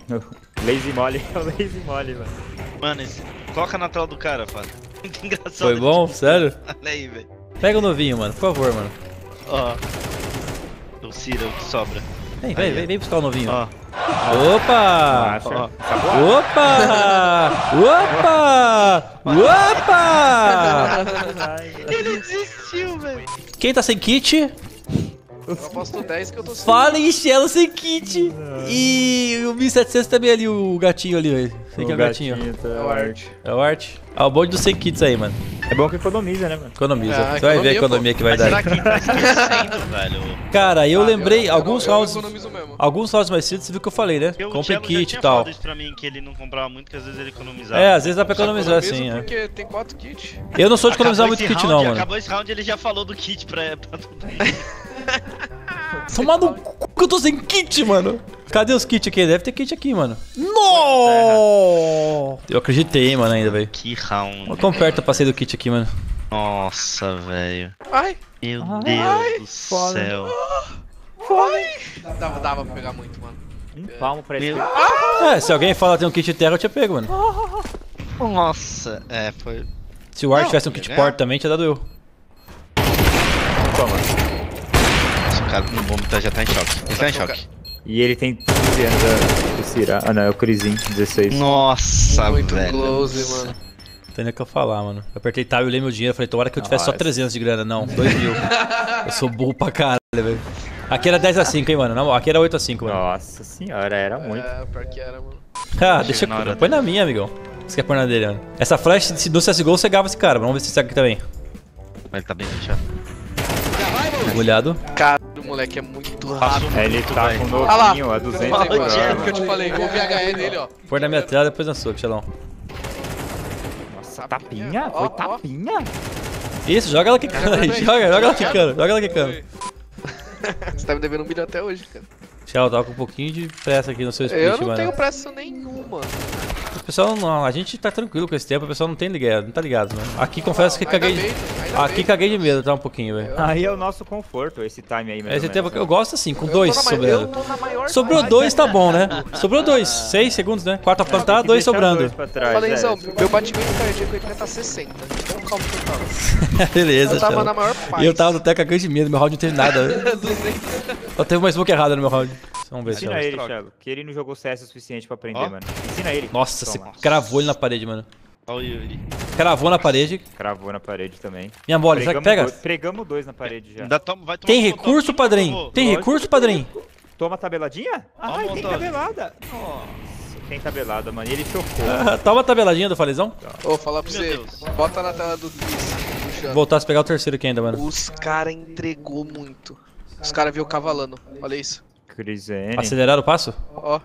Lazy Molly, é o Lazy Molly, mano. Mano, coloca na tela do cara, Fábio. Muito engraçado. Foi bom? Sério? Olha aí, velho. Pega o novinho, mano, por favor, mano. Ó. O Ciro, o que sobra. Vem buscar o novinho. Ó. Opa! Acha? Opa! Opa! Opa! Ele desistiu, velho. Quem tá sem kit? Eu aposto 10 que eu tô sem. Fala em Shell sem kit. E o 1700 também ali, o gatinho ali, velho. Sei que é o gatinho. Tá... É o Art. É o Art. Ah, o bonde dos 100 kits aí, mano. É bom que economiza, né, mano? Economiza. Ah, Você vai ver a economia, economia que vai Mas dar. será que tá esquecendo, velho? Cara, eu lembrei alguns eu rounds. economizo mesmo. Alguns rounds mais cedo, você viu que eu falei, né? Porque o Compre Cello já kit tinha e tal. falado isso pra mim, que ele não comprava muito, que às vezes ele economizava. É, às vezes dá pra Só economizar economizo assim, é. porque tem 4 kits. Eu não sou de economizar Acabou muito esse kit, round, não, mano. Acabou esse round, ele já falou do kit pra todo mundo. Tomar no cu que eu tô sem kit, mano. Cadê os kits aqui? Deve ter kit aqui, mano. No! Eu acreditei, mano, ainda, velho. Que round. Olha quão perto eu passei do kit aqui, mano. Nossa, velho. Ai, Meu Deus do céu. dava pra pegar muito, mano. Um palmo pra ele. É, se alguém fala que tem um kit terra, eu tinha pego, mano. Nossa, foi. Se o Art Não, tivesse um kit é. porta também, tinha dado eu. Toma. Nossa, o cara no bomba já tá em choque. Ele tá em choque. E ele tem 15 anos, o Cira. Ah, não, é o Crisinho, 16. Nossa, Muito velho. close, mano. Não tem nem o que eu falar, mano. Eu apertei tab e olhei meu dinheiro. Falei, tomara que eu tivesse só Nossa. 300 de grana. Não, 2.000. Eu sou burro pra caralho, velho. Aqui era 10-5, hein, mano. Não, aqui era 8-5, mano. Nossa senhora, era muito. É, pior que era, mano. Ah, deixa na hora eu... Põe na minha, amigão. Você quer pôr na dele, mano? Essa flash, se no CSGO, você gava esse cara. Vamos ver se segue aqui também. Ele tá bem fechado. Olhado. Cara, o moleque é muito rápido. Ele tá com um Ah lá. novinho, a 200 por É o que hora. eu te falei, o VHE dele, ó. Põe na minha tela, depois na sua, Xelão. Nossa, tapinha? Ó, Foi ó. tapinha? Isso, joga ela quicando aí. Joga ela quicando, joga ela quicando. Você tá me devendo 1 milhão até hoje, cara. Xelão, tava com um pouquinho de pressa aqui no seu split, Eu não mano. tenho pressa nenhuma. O pessoal não, a gente tá tranquilo com esse tempo, o pessoal não tem ligado, não tá ligado, mano. Aqui confesso que caguei. Aqui caguei de medo, tá um pouquinho, velho. Aí é o nosso conforto, esse time aí mesmo. Esse tempo eu gosto assim, com 2 Eu sobrando. tô na maior Sobrou vibe. 2, tá bom, né? Sobrou 2, 6 segundos, né? Quarta plantar, 2 sobrando. Falei, meu batimento cardíaco aqui tá 60. Então calma que eu tava. Beleza, Eu tava Xelão. na maior E parte. eu tava no teca cagando de medo, meu round não teve nada. 200. Só teve uma smoke errada no meu round. Vamos ver, Ensina Xelão. ele, Thiago, que ele não jogou CS o suficiente pra aprender, Ó. mano. Ensina ele. Nossa, você Toma. cravou ele na parede, mano. Olha o Yuri. Cravou na parede. Cravou na parede também. Minha bola, será que pega? Pregamos 2 na parede já. Ainda vai tomar Tem um recurso, montão, padrinho? por favor. Tem recurso, padrinho? Toma tabeladinha? Ó, Ai, tem montão. tabelada. Nossa, tem tabelada, mano. E ele chocou. Ah, toma a tabeladinha do falezão. Ô, falar pra Meu você. Deus. Bota na tela do Twitch. Voltasse a pegar o terceiro aqui ainda, mano. Os cara entregou muito. Os cara viu cavalando. Olha isso. Crisene. Acelerar o passo? Ó.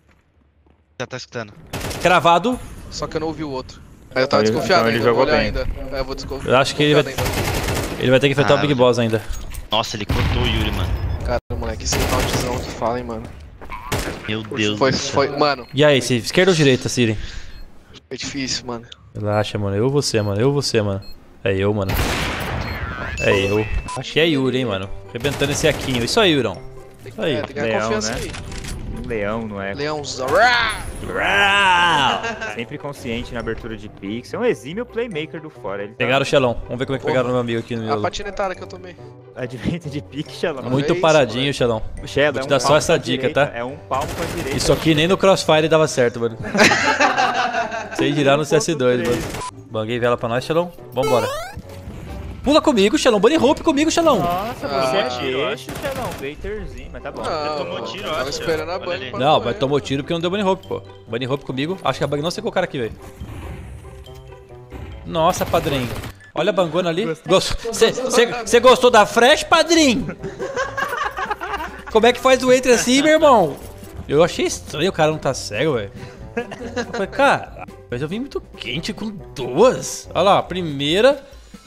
Já tá escutando. Cravado. Só que eu não ouvi o outro. Aí eu tava Então desconfiado ele ainda. jogou Vou olhar bem. ainda. É, eu vou desconfiar. Eu acho que ele vai- Ele vai ter que enfrentar o Big velho. Boss ainda. Nossa, ele cortou o Yuri, mano. Cara, moleque, esse roundzão que fala, hein, mano. Meu Deus Foi, do céu. foi, mano, E aí, se esquerda ou direita, Siri? foi difícil, mano. Relaxa, mano. Eu você, mano. Eu você, mano. É eu, mano. É eu. Acho que é Yuri, hein, mano. Arrebentando esse aquinho. Isso aí, Yurão. Isso aí. Tem que ganhar Leão, confiança né? aí. Um leão, não é? Leãozão. Sempre consciente na abertura de pix. É um exímio playmaker do fora. Ele tá Pegaram o Xelão. Vamos ver como é que pegaram o meu amigo aqui no A miolo. patinetada que eu tomei. advento de pique, Xelão. Muito isso, paradinho, moleque. Xelão. O Shadow Vou te é um dar só palmo essa com a dica, direita, tá? É um palmo com a direita. Isso aqui nem no Crossfire dava certo, mano. Sem girar no CS2, mano. Banguei vela pra nós, Xelão. Vambora. Pula comigo, Xelão. Bunny Hope comigo, Xelão. Nossa, Ah, você é tiro, eu deixa, Xelão. Baiterzinho, mas tá bom. Não, tomou tiro, tava acho, esperando a olha banha ali. pra Não, morrer. mas tomou tiro porque não deu Bunny Hope, pô. Bunny Hope comigo. Acho que a bug não secou o cara aqui, velho. Nossa, padrinho. Olha a bangona ali. Você gostou da fresh, padrinho? Como é que faz o entre assim, meu irmão? Eu achei estranho o cara não tá cego, velho. Eu falei, cara, mas eu vim muito quente com duas. Olha lá, a primeira.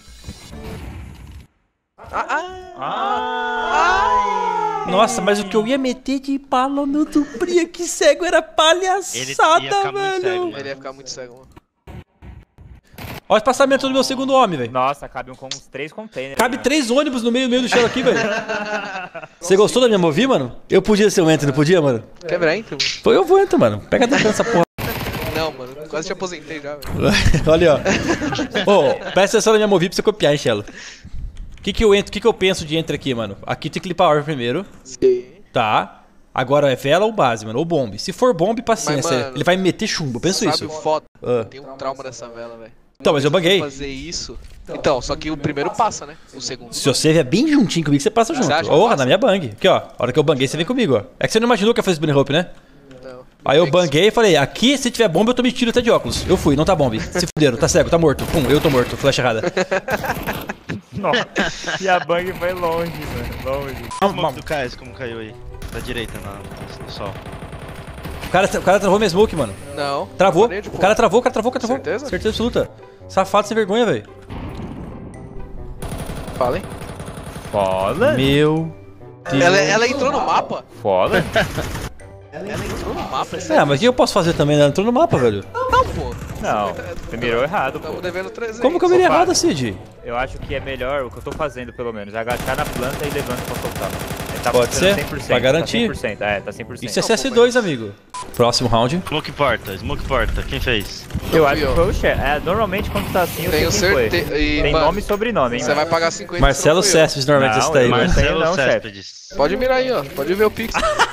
Nossa, mas o que eu ia meter de bala no Dupria, que cego, era Ele ia palhaçada, ficar muito velho. cego, mano. Ele ia ficar muito cego, mano. Olha o espaçamento do meu segundo homem, velho. Nossa, cabe com uns 3 containers. Cabe né? 3 ônibus no meio do chão aqui, velho. Você gostou da minha movi, mano? Eu podia ser o Enter, não podia, mano? Quebra aí, então. Foi eu vou Enter, mano. Pega dentro dessa porra. Não, mano. Quase te aposentei já, velho. Olha, ó. Ô, presta atenção na minha movi pra você copiar, hein, Chelo. O que que eu penso de Enter aqui, mano? Aqui tem que clipar a orbe primeiro. Sim. Tá. Agora é vela ou base, mano? Ou bombe. Se for bombe, paciência. Mas, mano, ele vai me meter chumbo. Eu penso Sabe isso. o foda? Ah. Tem um trauma dessa vela, velho. Então, mas eu banguei. Fazer isso. Então, só que o primeiro passa, né? O segundo. Se você vier bem juntinho comigo, você passa junto. Você acha que Porra, passa? na minha bang. Aqui, ó. A hora que eu banguei, você vem comigo, ó. É que você não imaginou que eu ia fazer bunny hop, né? Não. Aí eu banguei e falei, aqui se tiver bomba eu tô me tiro até de óculos. Eu fui, não tá bomba. Se fuderam, tá cego, tá morto. Pum, eu tô morto, flash errada. Nossa. E a bang foi longe, mano. Longe. O smoke do KS, como caiu aí? Da direita, no sol. O cara travou minha smoke, mano. Não. Travou. Parede, pô. O cara travou. Certeza? Certeza absoluta. Safado sem vergonha, velho. Fala, hein? Foda. Meu Deus. Ela entrou no mapa? Foda. Ela entrou no mapa, é sério? Mas o que eu posso fazer também? Ela entrou no mapa, velho. Não, pô. Não, você mirou errado, pô. Tamo devendo 300. Como que eu virei Opa. errado, Cid? Eu acho que é melhor, o que eu tô fazendo pelo menos, é agachar na planta e levando pra soltar. Ele tá Pode funcionando ser? 100%, Pra garantir. Tá 100%, tá 100%. Isso é CS2, amigo. Próximo round. Smoke porta. Quem fez? Eu Fui acho que eu. foi o chefe. É, normalmente quando tá assim, eu Tenho sei quem foi. certeza. Tem nome e sobrenome, hein, Você mano. vai pagar 50. Marcelo se não fui eu. Céspedes, normalmente, esse daí, Não, mano. Marcelo Marcelo não, chefe. Céspedes. Pode mirar aí, ó. Pode ver o Pix.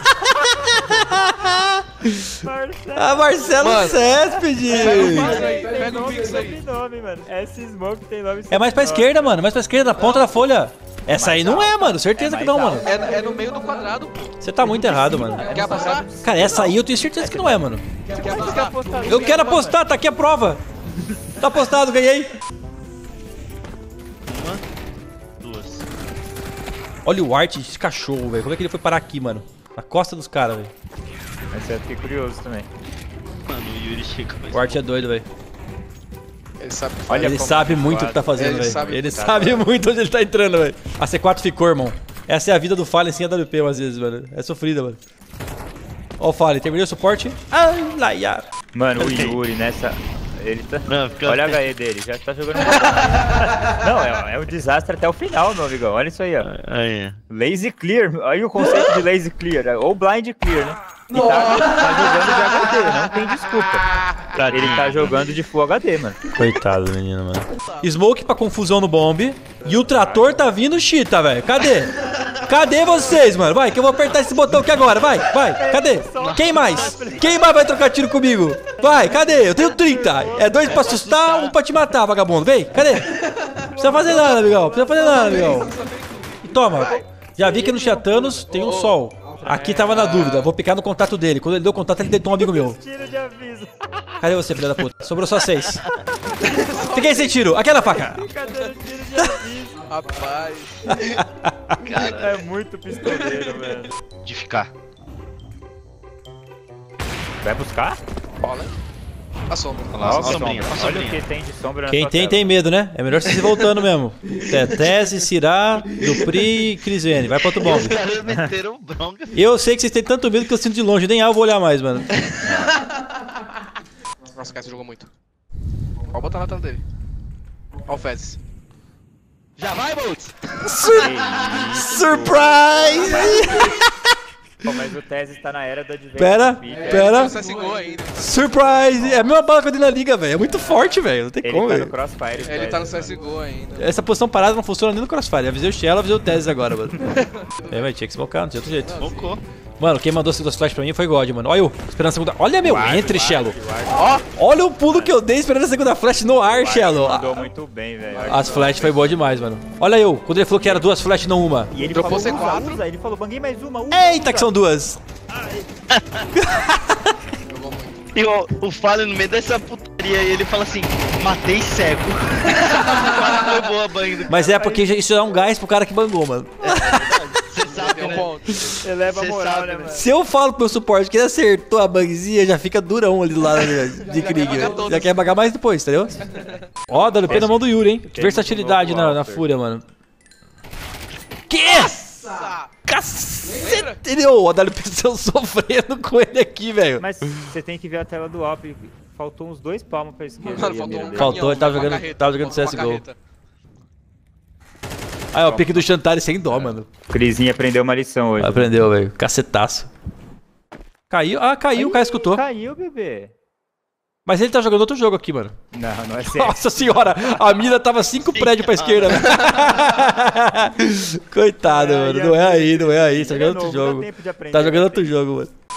Ah, Marcelo Mano. Céspedes! Pega o Pix aí. Nome, mano. Esse Smoke tem nome. É mais pra esquerda, mano. Mais pra esquerda, na ponta da folha. Essa aí não é, mano. Certeza É que mais não, alto. mano. É no meio do quadrado, pô. Você tá muito errado, mano. Quer apostar? Cara, essa aí eu tenho certeza que não é, mano. Quer apostar? Eu quero apostar, tá aqui a prova. Tá apostado, ganhei. Duas. Olha o art desse cachorro, velho. Como é que ele foi parar aqui, mano? Na costa dos caras, velho. Mas eu fiquei curioso também. Mano, o Yuri chega. O art é doido, velho. Ele sabe. Olha Ele como sabe tá muito o que quadro. tá fazendo, Ele velho. sabe Ele o que tá sabe muito onde ele tá entrando, velho. A C4 ficou, irmão. Essa é a vida do Fallen sem AWP, às vezes, mano. É sofrida, mano. Ó o Fallen, terminei o suporte. Ai, lá, ia. Mano, o Yuri nessa. Ele tá. Não, fica- Olha a HE dele, já tá jogando. Não, é um desastre até o final, meu amigão. Olha isso aí, ó. Aí. Lazy clear. Olha o conceito de lazy clear. Ou blind clear, né? E tá jogando de HD, não tem desculpa. Ele tá jogando de Full HD, mano. Coitado do menino, mano. Smoke pra confusão no bombe. E o trator tá vindo chita, velho. Cadê? Cadê vocês, mano? Vai, que eu vou apertar esse botão aqui agora. Vai. Cadê? Quem mais? Quem mais vai trocar tiro comigo? Vai, cadê? Eu tenho 30. É 2 pra assustar, 1 pra te matar, vagabundo. Vem, cadê? Não precisa fazer nada, amigão. Toma. Já vi que no Chatanos tem um sol. Aqui tava na dúvida. Vou picar no contato dele. Quando ele deu contato, ele deitou um amigo meu. Tiro de aviso. Cadê você, filha da puta? Sobrou só 6. Fiquei sem tiro. Aquela faca. Cadê o tiro de aviso? Rapaz. É muito pistoleiro, velho. De ficar. Vai buscar? Bola. A sombra. Olha lá, Olha a sombrinha, a Olha o sombrinha. que tem de sombra na Quem sua tem, tela. tem medo, né? É melhor você se voltando mesmo. Tese, Cirá, Dupri e Crisene. Vai pra outro bombe. Os caras meteram bronca. Eu sei que vocês têm tanto medo que eu sinto de longe. Nem eu vou olhar mais, mano. Nossa, o cara jogou muito. Pode botar na tela dele. Ó o Fezes. Já vai, Boltz! Surprise! Pô, mas o Tese tá na era do Advance. Pera. Ele CSGO ainda. Surprise! É a mesma bala que eu dei na liga, velho. É muito forte, velho. Não tem Ele como, tá no velho. Crossfire. Ele tá no Tese, CSGO ainda. Essa posição parada não funciona nem no Crossfire. Avisei o Shell, avisei o Tese agora, mano. É, mas tinha que smocar, não tinha outro jeito. Focou. Mano, quem mandou as flash pra mim foi God, mano. Olha eu, esperando a segunda. Olha meu, entre, Shello. Ó! Olha o pulo que eu dei esperando a segunda flash no ar, Shello. Mandou muito bem, velho. As flash foi boa demais, mano. Olha eu, quando ele falou que era 2 flash, não uma. E ele Dropou falou, C4. usa. Ele falou, banguei mais uma. Eita, que são 2. Jogou muito. E o Fallen no meio dessa putaria aí, ele fala assim, matei cego. Quase foi boa a bang do Mas é porque isso dá um gás pro cara que bangou, mano. Você sabe, Deu um né? ponto. Eleva a Cê moral, sabe, né, né? mano? Se eu falo pro meu suporte que ele acertou a bangzinha, já fica durão ali do lado de Krieg. Já quer bagar mais depois, entendeu? Ó, WP na mão do Yuri, hein? Que versatilidade na fúria, mano. Que? Cacete! Ô, o AWP sofrendo com ele aqui, velho. Mas você tem que ver a tela do Op. Faltou uns 2 palmos pra esquerda. Mano, aí, faltou a mira um dele. Faltou, ele tava uma jogando- carreta, tava jogando faltou uma CSGO. carreta. Ah, é o pique do Chantari sem dó, mano. Crisinha aprendeu uma lição hoje. Aprendeu, velho. Cacetaço. Caiu? Ah, caiu, o cara escutou. Caiu, bebê. Mas ele tá jogando outro jogo aqui, mano. Não, não é sério. Nossa senhora, a mira tava 5 prédios pra esquerda, velho. Coitado, mano. Não é aí, não é aí. Tá Ele é jogando outro novo, dá jogo. tempo de aprender, Tá jogando né? outro jogo, mano.